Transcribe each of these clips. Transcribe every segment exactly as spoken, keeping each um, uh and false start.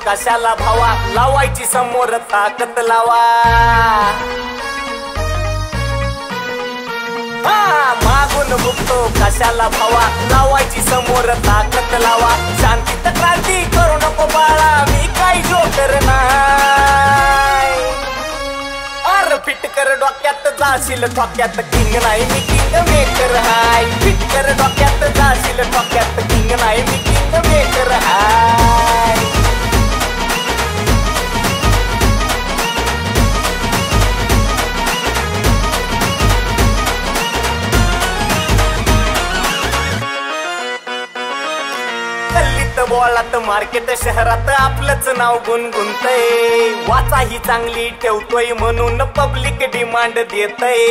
कशाला भावा, लावायची समोर ताकद लावा. हा मागून भुकतो कशाला भावा, लावायची समोर ताकद लावा. शांतीत क्रांती करू नको बाळा, मी काही जोकर नाही. अर फिट कर डोक्यात जाशील ठोक्यात, किंग नाही मी किंग मेकर हाय. फिट कर डोक्यात जाशील ठोक्यात, किंग नाही मी किंग मेकर हाय. बोळात मार्केट शहरात आपलंच नाव गुणगुणतय. वाचा ही चांगली ठेवतोय म्हणून पब्लिक डिमांड देतय.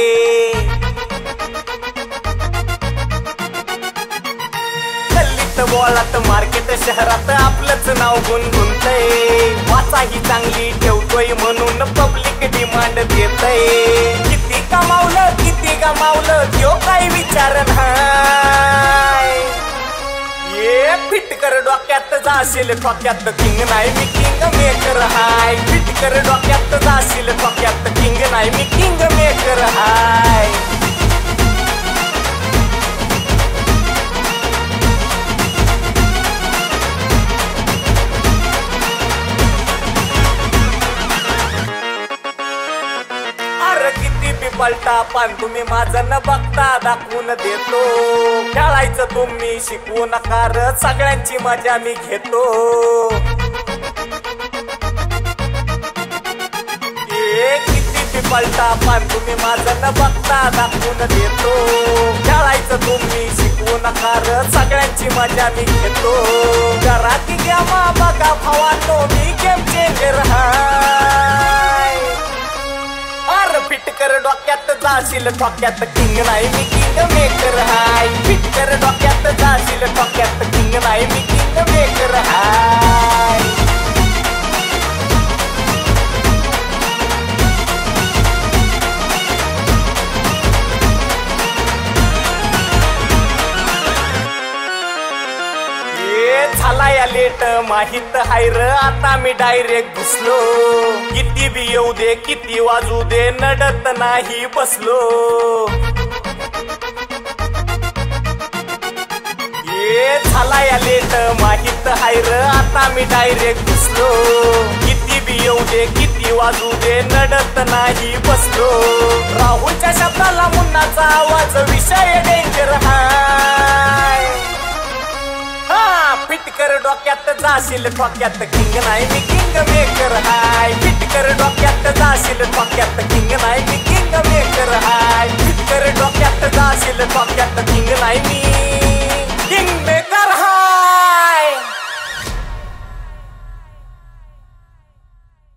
गल्लीत बोळात मार्केट शहरात आपलंच नाव गुणगुणतय. वाचा ही चांगली ठेवतोय म्हणून पब्लिक डिमांड देतय. किती कमावलं किती गमावलं त्यो काही विचार नाही. ये फिट कर डोक्यात जाशील ठोक्यात, किंग नाही मी किंग मेकर हाय. फिट कर डोक्यात जाशील ठोक्यात, किंग नाही मी किंग मेकर हाय. पलटा पण तुम्ही माझं न बघता दाखवून देतो. खेळायचं तुम्ही शिकवू नका र, सगळ्यांची मजा मी घेतो. किती बी पलटा पण तुम्ही माझं न बघता दाखवून देतो. खेळायचं तुम्ही शिकवू नका र, सगळ्यांची मजा मी घेतो. घरात गेमा बघा भावांनो, मी गेम चेंजर हाय. फिट कर डोक्यात जाशील ठोक्यात, किंग नाही मी किंग मेकर हाय. फिट कर डोक्यात जाशील ठोक्यात, किंग नाही मी किंग मेकर हाय. झाला या लेट माहित हाय र, आता मी डायरेक्ट घुसलो. किती बी येऊ दे किती वाजू दे, नडत नाही बसलो. ये झाला या लेट माहित हाय र, आता मी डायरेक्ट घुसलो. किती बी येऊ दे किती वाजू दे, नडत नाही बसलो. राहुलच्या शब्दाला मुन्नाचा आवाज, विषय डेंजर हाय. फिट कर डोक्यात जाशील ठोक्यात, किंग नाही मी किंग मेकर हाय. फिट कर डोक्यात जाशील ठोक्यात, किंग नाही मी किंग मेकर हाय. फिट कर डोक्यात जाशील ठोक्यात, किंग नाही मी